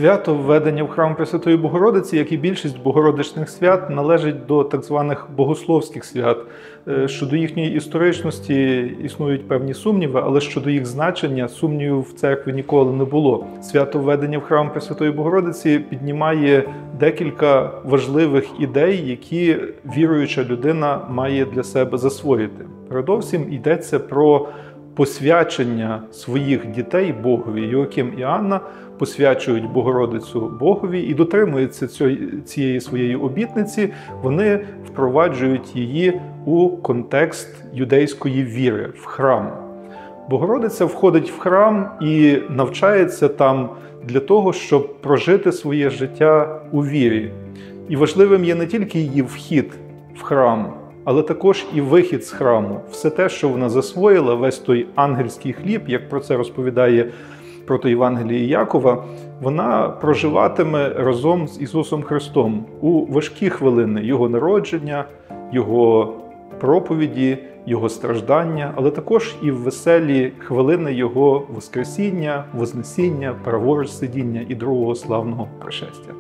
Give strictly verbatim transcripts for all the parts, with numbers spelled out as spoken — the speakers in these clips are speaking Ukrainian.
Свято введення в храм Пресвятої Богородиці, як і більшість богородичних свят, належить до так званих богословських свят. Щодо їхньої історичності існують певні сумніви, але щодо їх значення сумнівів в церкві ніколи не було. Свято введення в храм Пресвятої Богородиці піднімає декілька важливих ідей, які віруюча людина має для себе засвоїти. Передовсім йдеться про посвячення своїх дітей Богові. Йоаким і Анна посвячують Богородицю Богові і дотримуються цієї своєї обітниці, вони впроваджують її у контекст юдейської віри, в храм. Богородиця входить в храм і навчається там для того, щоб прожити своє життя у вірі. І важливим є не тільки її вхід в храм, але також і вихід з храму. Все те, що вона засвоїла, весь той ангельський хліб, як про це розповідає протоєвангеліє Якова, вона проживатиме разом з Ісусом Христом у важкі хвилини Його народження, Його проповіді, Його страждання, але також і в веселі хвилини Його воскресіння, вознесіння, праворуч сидіння і другого славного пришестя.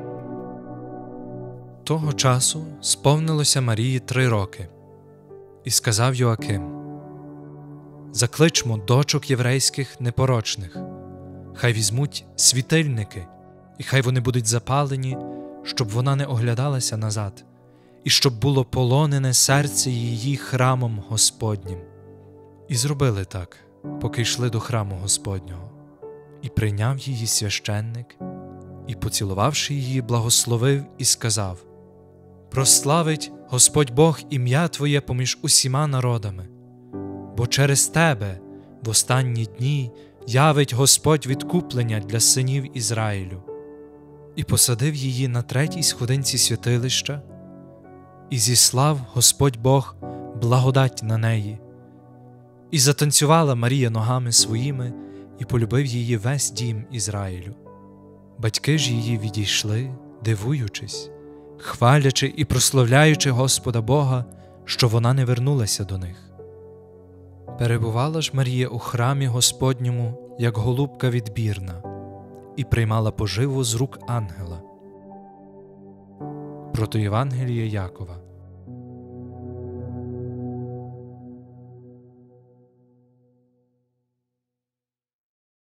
Того часу сповнилося Марії три роки. І сказав Йоаким: «Закличмо дочок єврейських непорочних, хай візьмуть світильники, і хай вони будуть запалені, щоб вона не оглядалася назад, і щоб було полонене серце її храмом Господнім». І зробили так, поки йшли до храму Господнього. І прийняв її священник, і, поцілувавши її, благословив і сказав: «Прославить Господь Бог ім'я Твоє поміж усіма народами, бо через Тебе в останні дні явить Господь відкуплення для синів Ізраїлю». І посадив її на третій сходинці святилища, і зіслав Господь Бог благодать на неї. І затанцювала Марія ногами своїми, і полюбив її весь дім Ізраїлю. Батьки ж її відійшли, дивуючись, хвалячи і прославляючи Господа Бога, що вона не вернулася до них. Перебувала ж Марія у храмі Господньому, як голубка відбірна, і приймала поживу з рук ангела. Протоєвангеліє Якова.